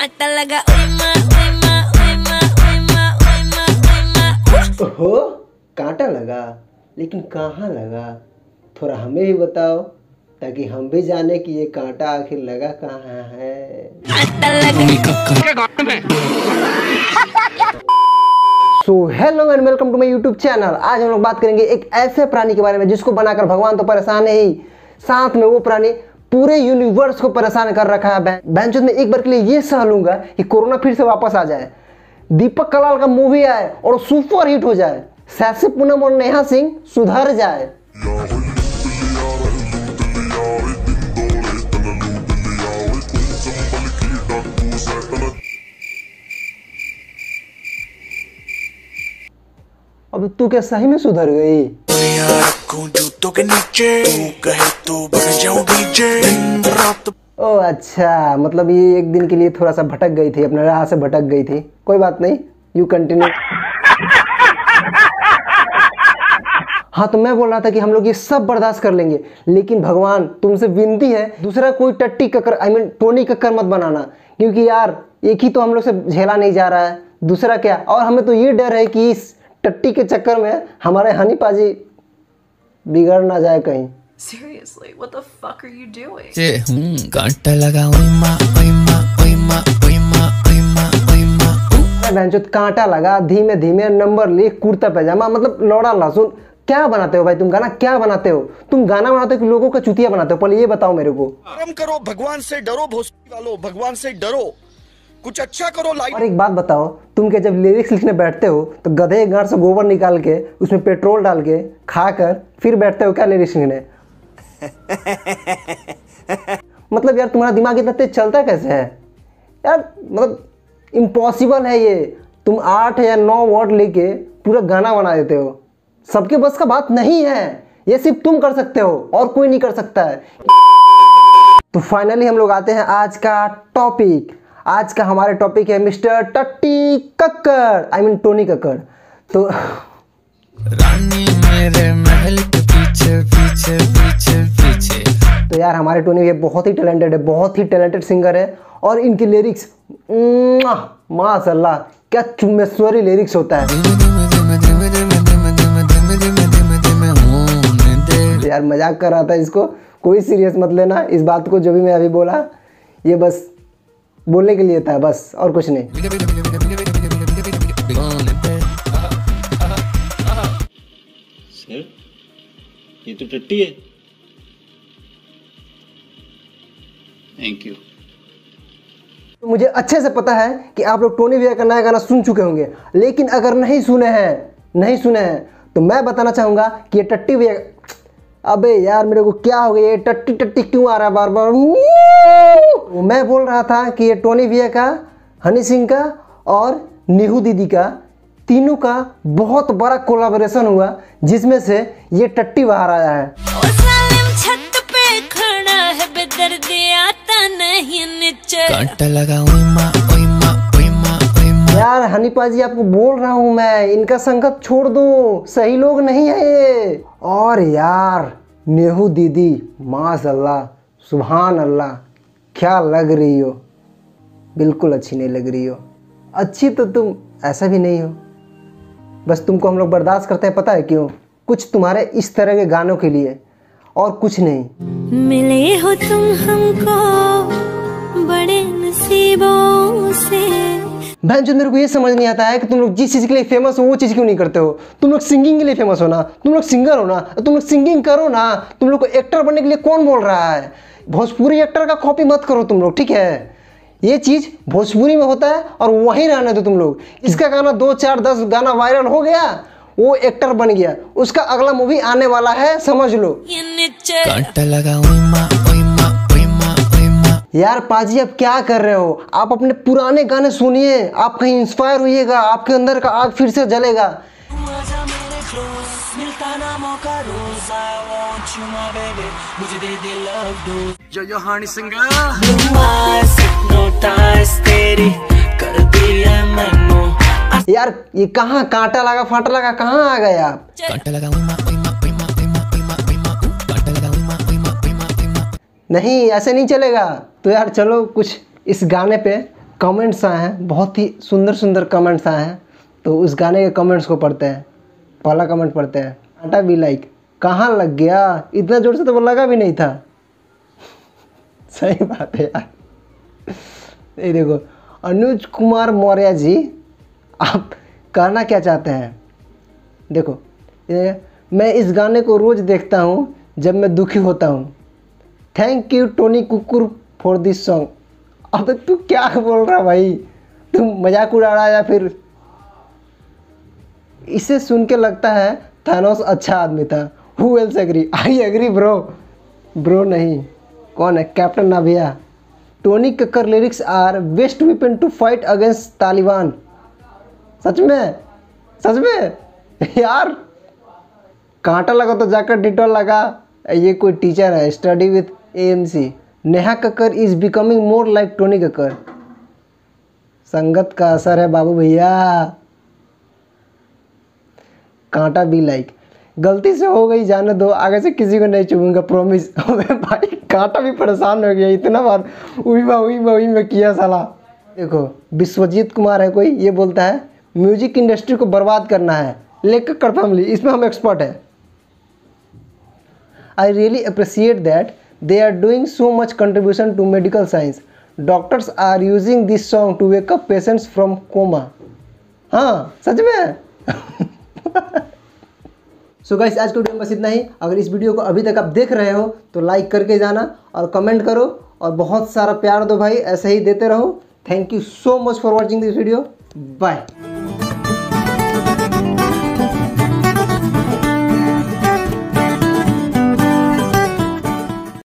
कांटा लगा ओए माँ ओए माँ ओए माँ ओए माँ ओए माँ ओए माँ। ओहो, कांटा लगा, लेकिन कहाँ लगा? थोड़ा हमें भी बताओ ताकि हम भी जाने कि ये कांटा आखिर लगा कहाँ है। कांटा लगा। So hello and welcome to my YouTube channel. आज हम लोग बात करेंगे एक ऐसे प्राणी के बारे में जिसको बनाकर भगवान तो परेशान है ही, साथ में वो प्राणी पूरे यूनिवर्स को परेशान कर रखा है। बेंचों में एक बार के लिए ये सह लूंगा कि कोरोना फिर से वापस आ जाए, दीपक कलाल का मूवी आए और सुपर हिट हो जाए, सैसी पूनम और नेहा सिंह सुधर जाए। अब तू क्या सही में सुधर गई? ओ अच्छा, मतलब ये एक दिन के लिए थोड़ा सा भटक गई थी, अपने राह से भटक गई थी। कोई बात नहीं, यू कंटिन्यू। हाँ, तो मैं बोल रहा था कि हम लोग ये सब बर्दाश्त कर लेंगे, लेकिन भगवान तुमसे विनती है दूसरा कोई टट्टी कक्कर टोनी कक्कर मत बनाना, क्योंकि यार एक ही तो हम लोग से झेला नहीं जा रहा है, दूसरा क्या। और हमें तो ये डर है कि इस टट्टी के चक्कर में हमारे हनी पाजी बिगड़ ना जाए कहीं। Seriously, what the fuck are you doing? कांटा लगा ओए माँ ओए माँ ओए माँ ओए माँ ओए माँ ओए माँ। बेंचों कांटा लगा, धीमे धीमे नंबर लिख, कुर्ता पैजामा, मतलब लौड़ा लहसुन। क्या बनाते हो भाई तुम? गाना क्या बनाते हो तुम? गाना बनाते हो कि लोगों का चुतिया बनाते हो? पहले ये बताओ मेरे को। कर्म करो, भगवान से डरो, भोसड़ी वालों, भगवान से डरो, कुछ अच्छा करो लाइफ। और एक बात बताओ, तुम क्या जब लिरिक्स लिखने बैठते हो तो गधे गांड से गोबर निकाल के उसमें पेट्रोल डाल के खाकर फिर बैठते हो क्या लिरिक्स लिखने? मतलब यार तुम्हारा दिमाग इतना तेज चलता कैसे है यार? मतलब इम्पॉसिबल है ये। तुम 8 या 9 वर्ड लेके पूरा गाना बना देते हो। सबके बस का बात नहीं है, ये सिर्फ तुम कर सकते हो और कोई नहीं कर सकता है। तो फाइनली हम लोग आते हैं आज का टॉपिक। आज का हमारे टॉपिक है मिस्टर टट्टी Kakkar, I mean Tony Kakkar. तो रानी मेरे महल के पीछे पीछे पीछे पीछे। तो यार हमारे टोनी ये बहुत ही टैलेंटेड है, बहुत ही टैलेंटेड सिंगर है, और इनकी लिरिक्स माशाल्लाह क्या चुम्बेश्वरी लिरिक्स होता है। यार मजाक कर रहा था, इसको कोई सीरियस मत लेना इस बात को। जो भी मैं अभी बोला ये बस बोलने के लिए था, बस और कुछ नहीं। सर ये तो टट्टी है। Thank you. तो मुझे अच्छे से पता है कि आप लोग टोनी भैया का नया गाना सुन चुके होंगे, लेकिन अगर नहीं सुने हैं तो मैं बताना चाहूँगा कि ये टट्टी भैया, अबे यार मेरे को क्या हो गया, ये टट्टी टट्टी क्यों आ रहा है बार बार? मैं बोल रहा था कि ये टोनी भैया का, हनी सिंह का और नीहू दीदी का, तीनों का बहुत बड़ा कोलैबोरेशन हुआ, जिसमें से ये टट्टी बाहर आया है। ओ सालिम छत पे खड़ा है बेदर्दी आता नहीं नीचे। कांटा लगा ओए माँ ओए माँ ओए माँ ओए माँ। यार हनी पाजी आपको बोल रहा हूँ मैं, इनका संगत छोड़ दो, सही लोग नहीं है ये। और यार नेहू दीदी माशाल्लाह सुभान अल्लाह, क्या लग रही हो, बिल्कुल अच्छी नहीं लग रही हो। अच्छी तो तुम ऐसा भी नहीं हो, बस तुमको हम लोग बर्दाश्त करते हैं, पता है क्यों? कुछ तुम्हारे इस तरह के गानों के लिए, और कुछ नहीं। मिले हो तुम हमको बड़े नसीबों से। बहन जो मेरे को ये समझ नहीं आता है कि तुम लोग जिस चीज़ के लिए फेमस हो वो चीज़ क्यों नहीं करते हो? तुम लोग सिंगिंग के लिए फेमस हो ना, तुम लोग सिंगर हो ना, तुम लोग सिंगिंग करो ना। तुम लोग को एक्टर बनने के लिए कौन बोल रहा है? भोजपुरी एक्टर का कॉपी मत करो तुम लोग, ठीक है? ये चीज़ भोजपुरी में होता है और वहीं रहने दो तुम लोग। इसका गाना 2, 4, 10 गाना वायरल हो गया, वो एक्टर बन गया, उसका अगला मूवी आने वाला है, समझ लो। कांटा लगा ओए माँ ओए माँ ओए माँ ओए माँ। यार पाजी आप क्या कर रहे हो? आप अपने पुराने गाने सुनिए, आप कहीं इंस्पायर होइएगा, आपके अंदर का आग फिर से जलेगा। यार ये कहाँ कांटा लगा फाटा लगा, कहाँ आ गए आप? कांटा लगा ओए माँ ओए माँ ओए माँ ओए माँ ओए माँ ओए माँ। कांटा लगा ओए माँ ओए माँ ओए माँ ओए माँ। नहीं ऐसे नहीं चलेगा। तो यार चलो कुछ इस गाने पे कमेंट्स आए हैं, बहुत ही सुंदर सुंदर कमेंट्स आए हैं। तो उस गाने के कमेंट्स को पढ़ते हैं। पहला कमेंट पढ़ते हैं, कांटा भी लाइक, कहाँ लग गया, इतना जोर से तो वो लगा भी नहीं था। सही बात है यार। ये देखो अनुज कुमार मौर्य जी, आप कहना क्या चाहते हैं? देखो मैं इस गाने को रोज़ देखता हूँ जब मैं दुखी होता हूँ। थैंक यू टोनी कुकुर फॉर दिस सॉन्ग। अब तू क्या बोल रहा भाई, तुम मजाक उड़ा रहा या फिर? इसे सुन के लगता है थानोस अच्छा आदमी था। Who else agree? I agree bro. Bro नहीं, कौन है? कैप्टन नाभिया। Tony Kakkar lyrics are best weapon to fight against Taliban. सच में, सच में यार। कांटा लगा तो जाकर डिटॉल लगा। ये कोई टीचर है, study with AMC। Neha Kakkar is becoming more like Tony Kakkar. संगत का असर है बाबू भैया। कांटा भी लाइक, गलती से हो गई, जाने दो, आगे से किसी को नहीं चुभूंगा, प्रॉमिस। भाई कांटा भी परेशान हो गया, इतना बार उही में किया साला। देखो विश्वजीत कुमार है कोई, ये बोलता है म्यूजिक इंडस्ट्री को बर्बाद करना है, लेकर फैमिली, इसमें हम एक्सपर्ट है। I really appreciate that they are doing so much contribution to medical science. Doctors are using this song to wake up patients from coma. हाँ सच में। सो गाइस आज के वीडियो में बस इतना ही। अगर इस वीडियो को अभी तक आप देख रहे हो तो लाइक करके जाना और कमेंट करो और बहुत सारा प्यार दो भाई, ऐसे ही देते रहो। Thank you so much for watching this video. Bye.